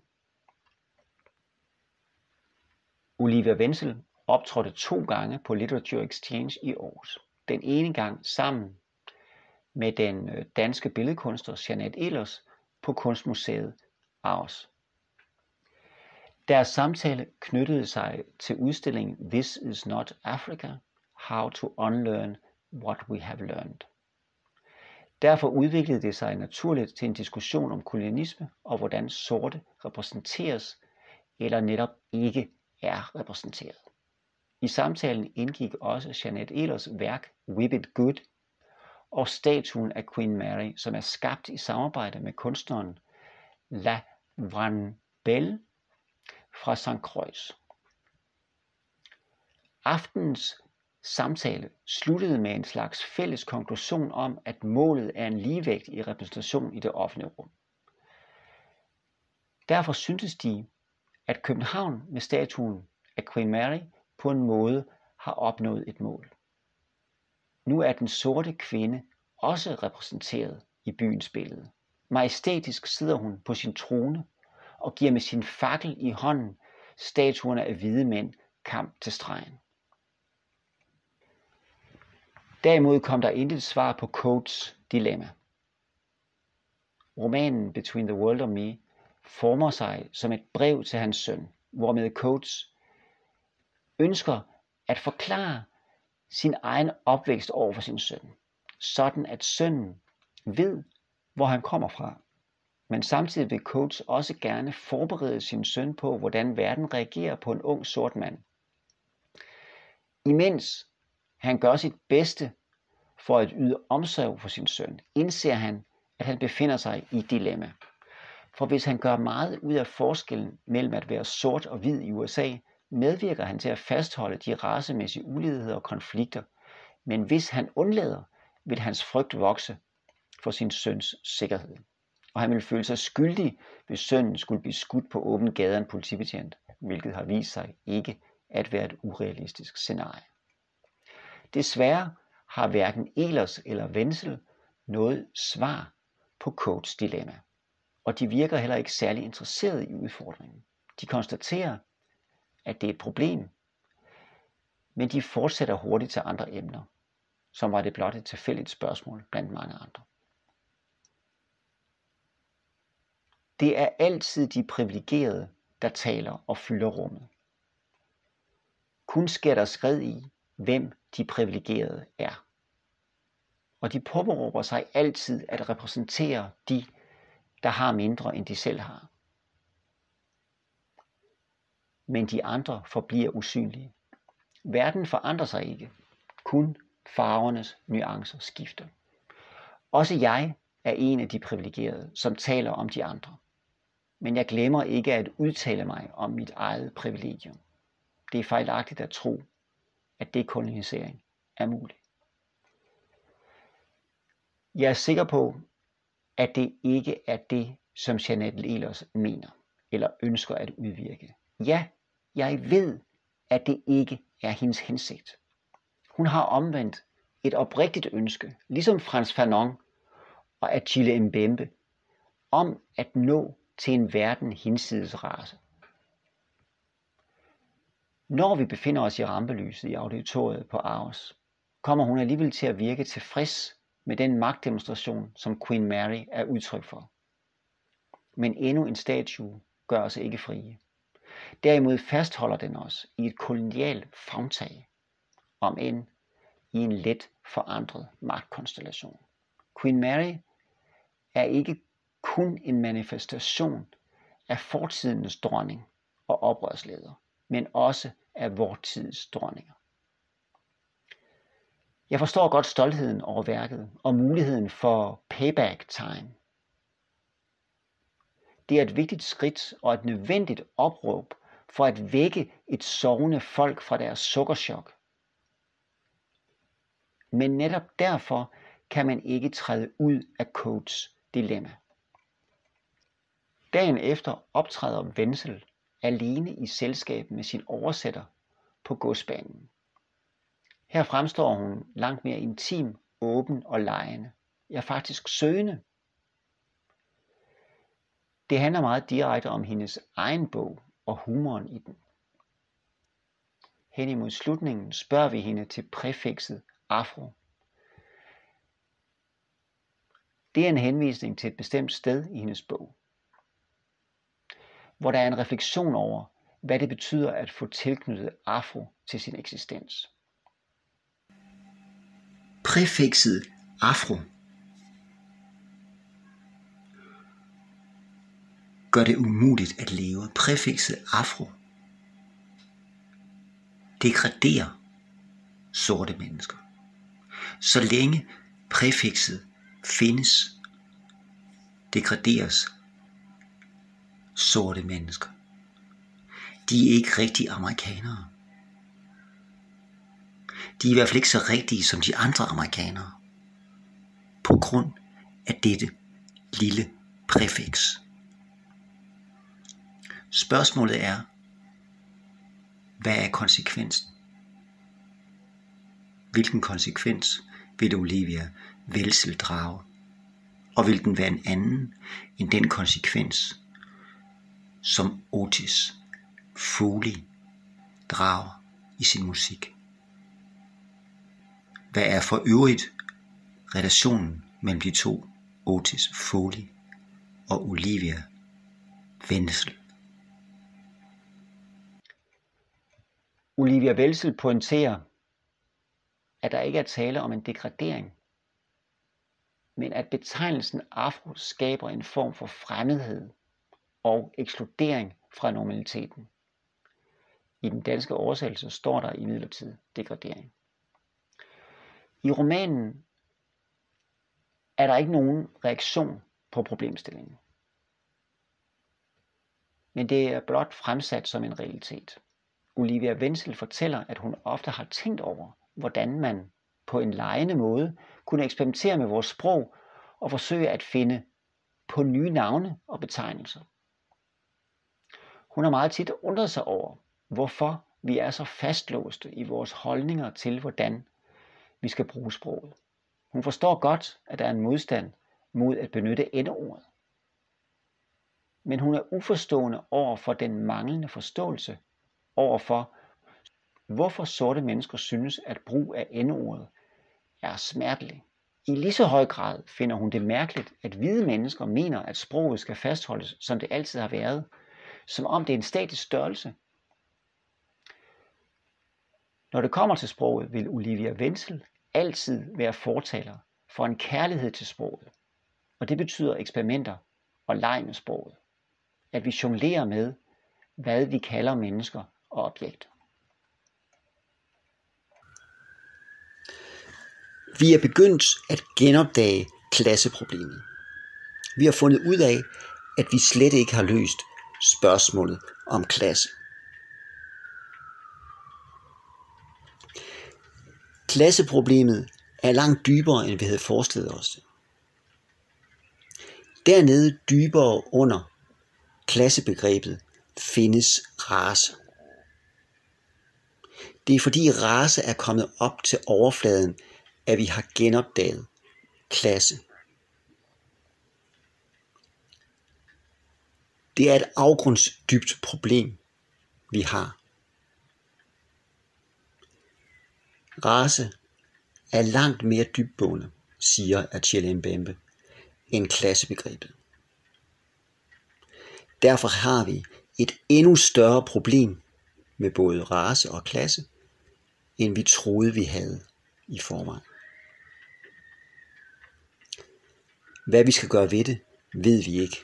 Olivia Wenzel optrådte to gange på LiteratureXchange i Aarhus. Den ene gang sammen med den danske billedkunstner Jeanette Ehlers på kunstmuseet Arhus. Deres samtale knyttede sig til udstillingen This is not Africa, How to Unlearn What We Have Learned. Derfor udviklede det sig naturligt til en diskussion om kolonialisme og hvordan sorte repræsenteres eller netop ikke er repræsenteret. I samtalen indgik også Jeanette Ehlers værk Whip It Good og statuen af Queen Mary, som er skabt i samarbejde med kunstneren La Belle fra Sankt Croix. Aftenens samtale sluttede med en slags fælles konklusion om, at målet er en ligevægt i repræsentation i det offentlige rum. Derfor syntes de, at København med statuen af Queen Mary på en måde har opnået et mål. Nu er den sorte kvinde også repræsenteret i byens billede. Majestætisk sidder hun på sin trone og giver med sin fakkel i hånden statuerne af hvide mænd kamp til stregen. Derimod kom der intet svar på Coates dilemma. Romanen Between the World and Me former sig som et brev til hans søn, hvormed Coates ønsker at forklare sin egen opvækst over for sin søn, sådan at sønnen ved, hvor han kommer fra. Men samtidig vil Coates også gerne forberede sin søn på, hvordan verden reagerer på en ung sort mand. Imens han gør sit bedste for at yde omsorg for sin søn, indser han, at han befinder sig i et dilemma. For hvis han gør meget ud af forskellen mellem at være sort og hvid i U S A, medvirker han til at fastholde de racemæssige uligheder og konflikter. Men hvis han undlader, vil hans frygt vokse for sin søns sikkerhed. Og han vil føle sig skyldig, hvis sønnen skulle blive skudt på åben gade af en politibetjent, hvilket har vist sig ikke at være et urealistisk scenarie. Desværre har hverken Ehlers eller Wenzel noget svar på Coates dilemma, og de virker heller ikke særlig interesserede i udfordringen. De konstaterer, at det er et problem, men de fortsætter hurtigt til andre emner, som var det blot et tilfældigt spørgsmål blandt mange andre. Det er altid de privilegerede, der taler og fylder rummet. Kun sker der skred i, hvem de privilegerede er. Og de påberåber sig altid at repræsentere de, der har mindre end de selv har. Men de andre forbliver usynlige. Verden forandrer sig ikke. Kun farvernes nuancer skifter. Også jeg er en af de privilegerede, som taler om de andre. Men jeg glemmer ikke at udtale mig om mit eget privilegium. Det er fejlagtigt at tro, at dekolonisering er mulig. Jeg er sikker på, at det ikke er det, som Jeanette Ehlers mener eller ønsker at udvirke. Ja, jeg ved, at det ikke er hendes hensigt. Hun har omvendt et oprigtigt ønske, ligesom Frantz Fanon og Achille Mbembe, om at nå til en verden hinsides race. Når vi befinder os i rampelyset i auditoriet på Arhus, kommer hun alligevel til at virke tilfreds med den magtdemonstration, som Queen Mary er udtryk for. Men endnu en statue gør os ikke frie. Derimod fastholder den os i et kolonialt favntag, om end i en let forandret magtkonstellation. Queen Mary er ikke kun en manifestation af fortidens dronning og oprørsleder, men også af vor tids dronninger. Jeg forstår godt stoltheden over værket og muligheden for payback time. Det er et vigtigt skridt og et nødvendigt opråb for at vække et sovende folk fra deres sukkerchok. Men netop derfor kan man ikke træde ud af Coates dilemma. Dagen efter optræder Wenzel alene i selskab med sin oversætter på godsbanen. Her fremstår hun langt mere intim, åben og legende. Ja, faktisk søgende. Det handler meget direkte om hendes egen bog og humoren i den. Hen imod slutningen spørger vi hende til præfikset afro. Det er en henvisning til et bestemt sted i hendes bog, hvor der er en refleksion over, hvad det betyder at få tilknyttet afro til sin eksistens. Præfikset afro gør det umuligt at leve. Præfikset afro degraderer sorte mennesker. Så længe præfikset findes, degraderes sorte mennesker. De er ikke rigtige amerikanere. De er i hvert fald ikke så rigtige som de andre amerikanere, på grund af dette lille præfiks. Spørgsmålet er, hvad er konsekvensen? Hvilken konsekvens vil Olivia Wenzel drage? Og vil den være en anden end den konsekvens, som Otis Foley drager i sin musik? Hvad er for øvrigt relationen mellem de to, Otis Foley og Olivia Wenzel? Olivia Wenzel pointerer, at der ikke er tale om en degradering, men at betegnelsen afro skaber en form for fremmedhed og ekskludering fra normaliteten. I den danske oversættelse står der imidlertid degradering. I romanen er der ikke nogen reaktion på problemstillingen, men det er blot fremsat som en realitet. Olivia Wenzel fortæller, at hun ofte har tænkt over, hvordan man på en legende måde kunne eksperimentere med vores sprog og forsøge at finde på nye navne og betegnelser. Hun har meget tit undret sig over, hvorfor vi er så fastlåste i vores holdninger til, hvordan vi skal bruge sproget. Hun forstår godt, at der er en modstand mod at benytte endeordet. Men hun er uforstående over for den manglende forståelse overfor, hvorfor sorte mennesker synes, at brug af endeordet er smertelig. I lige så høj grad finder hun det mærkeligt, at hvide mennesker mener, at sproget skal fastholdes, som det altid har været, som om det er en statisk størrelse. Når det kommer til sproget, vil Olivia Wenzel altid være fortaler for en kærlighed til sproget. Og det betyder eksperimenter og leg med sproget. At vi jonglerer med, hvad vi kalder mennesker og objekter. Vi er begyndt at genopdage klasseproblemet. Vi har fundet ud af, at vi slet ikke har løst spørgsmålet om klasse. Klasseproblemet er langt dybere, end vi havde forestillet os det. Dernede dybere under klassebegrebet findes race. Det er fordi race er kommet op til overfladen, at vi har genopdaget klasse. Det er et afgrundsdybt problem, vi har. Race er langt mere dybtgående, siger Achille Mbembe, end klassebegrebet. Derfor har vi et endnu større problem med både race og klasse, end vi troede vi havde i forvejen. Hvad vi skal gøre ved det, ved vi ikke.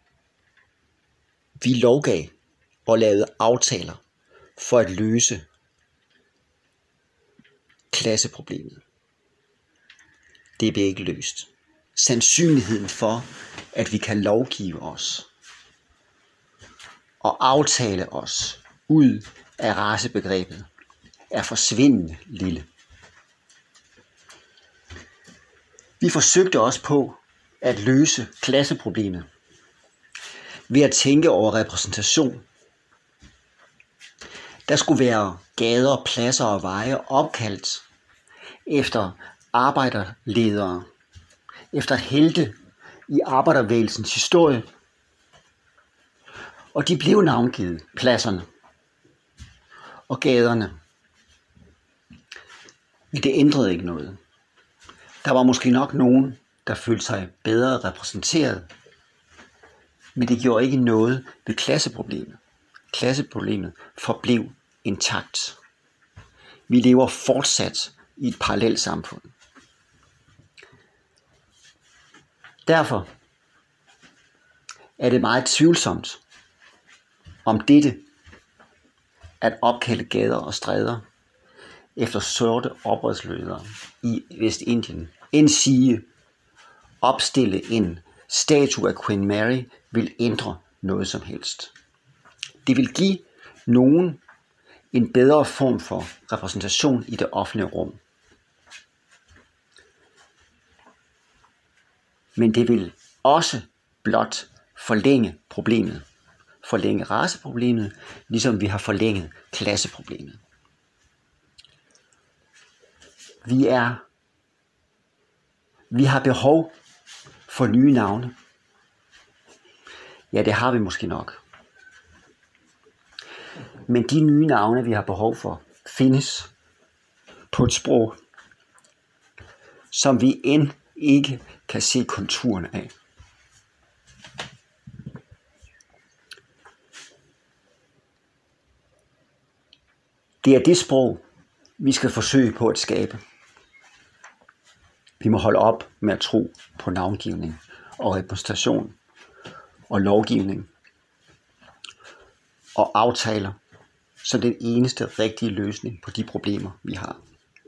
Vi lovgav og lavede aftaler for at løse klasseproblemet. Det bliver ikke løst. Sandsynligheden for, at vi kan lovgive os og aftale os ud af racebegrebet, er forsvindende lille. Vi forsøgte også på at løse klasseproblemet ved at tænke over repræsentation. Der skulle være gader, pladser og veje opkaldt efter arbejderledere, efter helte i arbejderbevægelsens historie. Og de blev navngivet, pladserne og gaderne. Men det ændrede ikke noget. Der var måske nok nogen, der følte sig bedre repræsenteret, men det gjorde ikke noget ved klasseproblemet. klasseproblemet forblev intakt. Vi lever fortsat i et parallelt samfund. Derfor er det meget tvivlsomt, om dette at opkalde gader og stræder efter sorte oprørsledere i Vestindien, end sige opstille en statue af Queen Mary vil ændre noget som helst. Det vil give nogen en bedre form for repræsentation i det offentlige rum. Men det vil også blot forlænge problemet. Forlænge raceproblemet, ligesom vi har forlænget klasseproblemet. Vi er, vi har behov for nye navne. Ja, det har vi måske nok. Men de nye navne, vi har behov for, findes på et sprog, som vi end ikke kan se konturerne af. Det er det sprog, vi skal forsøge på at skabe. Vi må holde op med at tro på navngivning og repræsentation og lovgivning og aftaler som den eneste rigtige løsning på de problemer, vi har.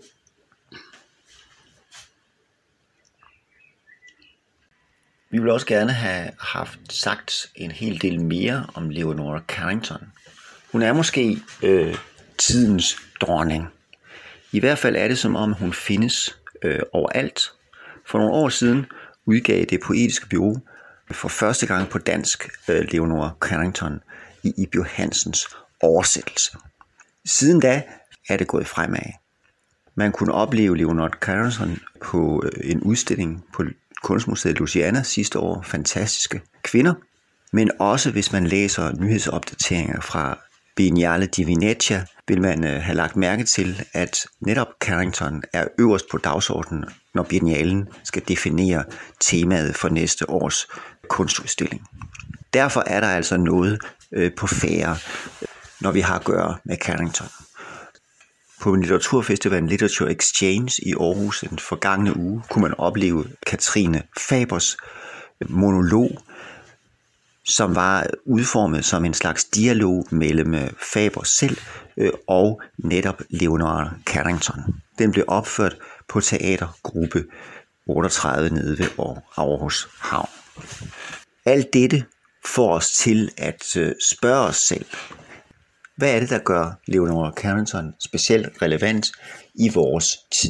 Vi vil også gerne have haft sagt en hel del mere om Leonora Carrington. Hun er måske øh, tidens dronning. I hvert fald er det som om hun findes øh, overalt. For nogle år siden udgav det poetiske bureau for første gang på dansk øh, Leonora Carrington i Ibjo Hansens oversættelse. Siden da er det gået fremad. Man kunne opleve Leonora Carrington på øh, en udstilling på Kunstmuseet Louisiana sidste år, fantastiske kvinder, men også hvis man læser nyhedsopdateringer fra Biennale di Venezia, vil man øh, have lagt mærke til, at netop Carrington er øverst på dagsordenen, når biennalen skal definere temaet for næste års kunstudstilling. Derfor er der altså noget øh, på færre, når vi har at gøre med Carrington. På litteraturfestivalen LiteratureXchange i Aarhus den forgangne uge kunne man opleve Katrine Fabers monolog, som var udformet som en slags dialog mellem Faber selv og netop Leonora Carrington. Den blev opført på teatergruppe otteogtredive nede ved Aarhus Havn. Alt dette får os til at spørge os selv, hvad er det, der gør Leonora Carrington specielt relevant i vores tid?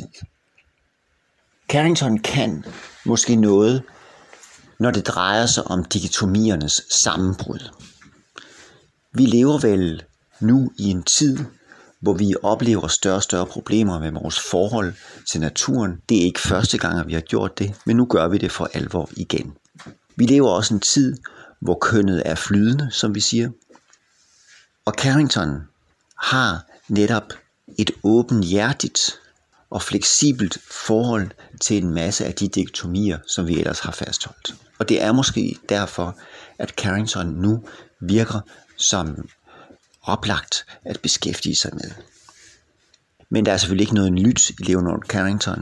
Carrington kan måske noget, når det drejer sig om dikotomiernes sammenbrud. Vi lever vel nu i en tid, hvor vi oplever større og større problemer med vores forhold til naturen. Det er ikke første gang, at vi har gjort det, men nu gør vi det for alvor igen. Vi lever også en tid, hvor kønnet er flydende, som vi siger. Og Carrington har netop et åbenhjertigt og fleksibelt forhold til en masse af de dikotomier, som vi ellers har fastholdt. Og det er måske derfor, at Carrington nu virker som oplagt at beskæftige sig med. Men der er selvfølgelig ikke noget nyt i Leonora Carrington.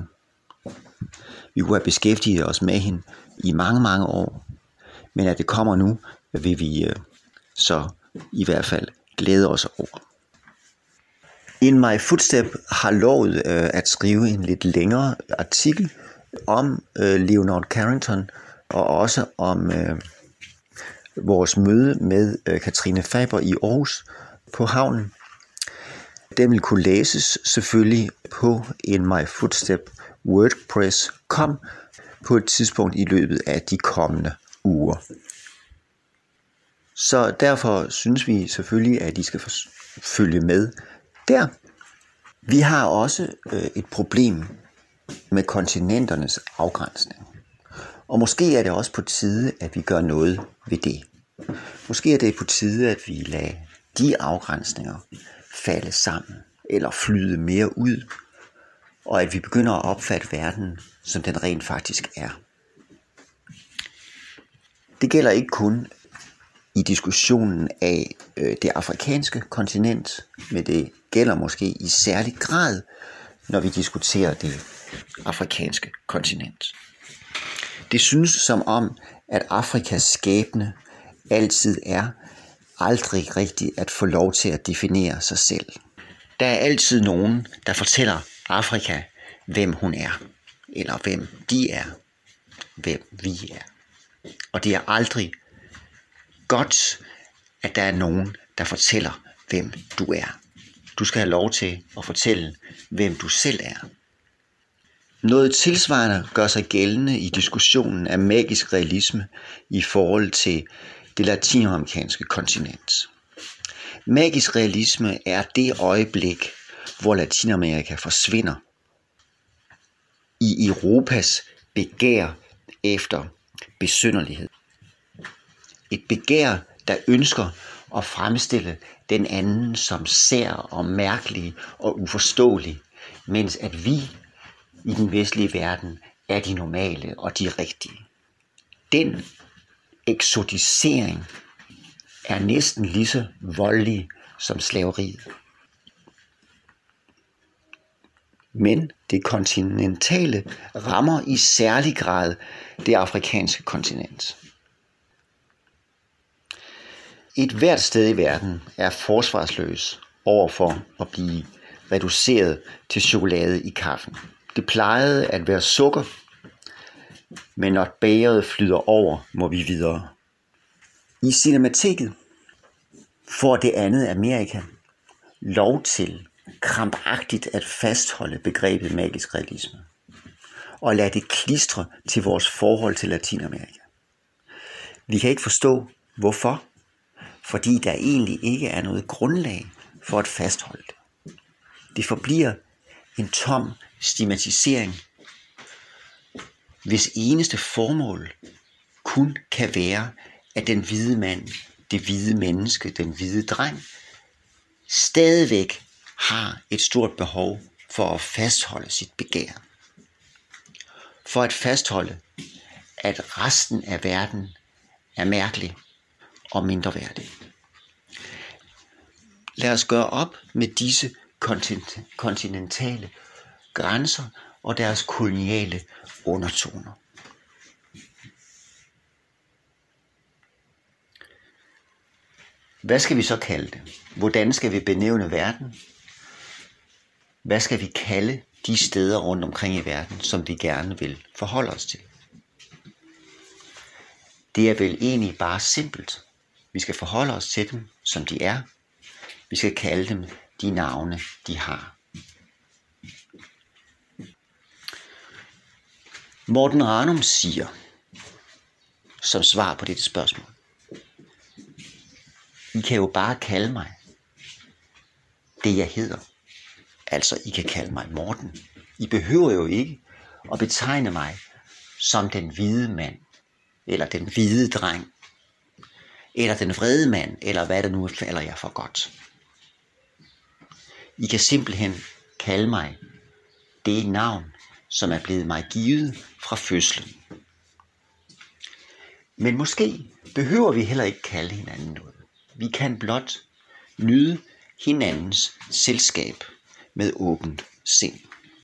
Vi kunne have beskæftiget os med hende i mange, mange år. Men at det kommer nu, vil vi øh, så i hvert fald glæde os over. inmyfootstep har lovet øh, at skrive en lidt længere artikel om øh, Leonora Carrington og også om øh, vores møde med øh, Katrine Faber i Aarhus på havnen. Den vil kunne læses selvfølgelig på inmyfootstep wordpress punktum com på et tidspunkt i løbet af de kommende uger. Så derfor synes vi selvfølgelig, at I skal følge med der. Vi har også øh, et problem med kontinenternes afgrænsning. Og måske er det også på tide, at vi gør noget ved det. Måske er det på tide, at vi lader de afgrænsninger falde sammen eller flyde mere ud, og at vi begynder at opfatte verden, som den rent faktisk er. Det gælder ikke kun i diskussionen af øh, det afrikanske kontinent, men det gælder måske i særlig grad, når vi diskuterer det afrikanske kontinent. Det synes som om, at Afrikas skæbne altid er aldrig rigtigt at få lov til at definere sig selv. Der er altid nogen, der fortæller Afrika, hvem hun er, eller hvem de er, hvem vi er. Og det er aldrig godt, at der er nogen, der fortæller, hvem du er. Du skal have lov til at fortælle, hvem du selv er. Noget tilsvarende gør sig gældende i diskussionen af magisk realisme i forhold til det latinamerikanske kontinent. Magisk realisme er det øjeblik, hvor Latinamerika forsvinder i Europas begær efter besynderlighed. Et begær, der ønsker at fremstille den anden som sær og mærkelig og uforståelig, mens at vi i den vestlige verden er de normale og de rigtige. Den eksotisering er næsten lige så voldelig som slaveriet. Men det kontinentale rammer i særlig grad det afrikanske kontinent. Et hvert sted i verden er forsvarsløs overfor at blive reduceret til chokolade i kaffen. Det plejede at være sukker, men når bægeret flyder over, må vi videre. I cinematiket får det andet Amerika lov til krampagtigt at fastholde begrebet magisk realisme og lade det klistre til vores forhold til Latinamerika. Vi kan ikke forstå, hvorfor, fordi der egentlig ikke er noget grundlag for at fastholde det. Det forbliver en tom stigmatisering, hvis eneste formål kun kan være, at den hvide mand, det hvide menneske, den hvide dreng, stadigvæk har et stort behov for at fastholde sit begær. For at fastholde, at resten af verden er mærkelig og mindreværdig. Lad os gøre op med disse kontinentale grænser og deres koloniale undertoner. Hvad skal vi så kalde det? Hvordan skal vi benævne verden? Hvad skal vi kalde de steder rundt omkring i verden, som vi gerne vil forholde os til? Det er vel egentlig bare simpelt. Vi skal forholde os til dem, som de er. Vi skal kalde dem de navne, de har. Morten Ranum siger, som svar på dette spørgsmål: I kan jo bare kalde mig det, jeg hedder. Altså, I kan kalde mig Morten. I behøver jo ikke at betegne mig som den hvide mand, eller den hvide dreng, eller den vrede mand, eller hvad der nu falder jer for godt. I kan simpelthen kalde mig det navn, som er blevet mig givet fra fødslen. Men måske behøver vi heller ikke kalde hinanden noget. Vi kan blot nyde hinandens selskab med åbent sind.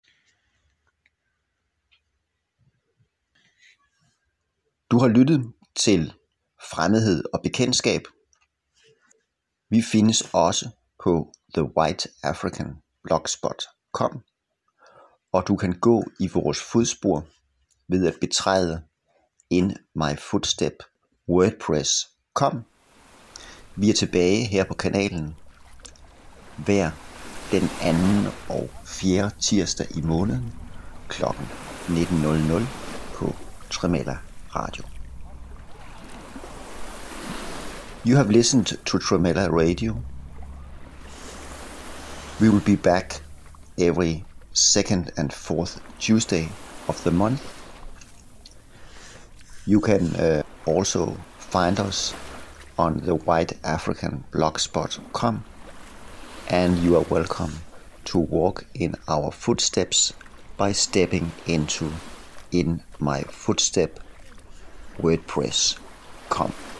Du har lyttet til Fremmedhed og Bekendtskab. Vi findes også på the white african blogspot punktum com, og du kan gå i vores fodspor ved at betræde inmyfootstep wordpress punktum com. Vi er tilbage her på kanalen hver den anden og fjerde tirsdag i måneden klokken nitten nul nul på Tremella Radio. You have listened to Tremella Radio. We will be back every second and fourth Tuesday of the month. You can uh, also find us on the white african blogspot punktum com, and you are welcome to walk in our footsteps by stepping into In My Footstep wordpress punktum com.